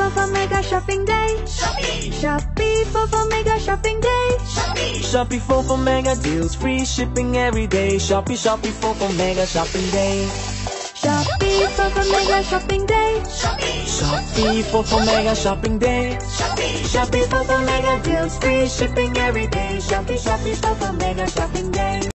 Fofo Mega Shopping Day. Shopee Fofo Mega Shopping Day. Shopee Fofo Mega deals, free shipping every day. Shopee Fofo Mega Shopping Day. Shopee Fofo Mega Shopping Day. Shopee Fofo Mega Shopping Day. Shopee Fofo Mega deals, free shipping every day. Shopee Fofo Mega Shopping Day.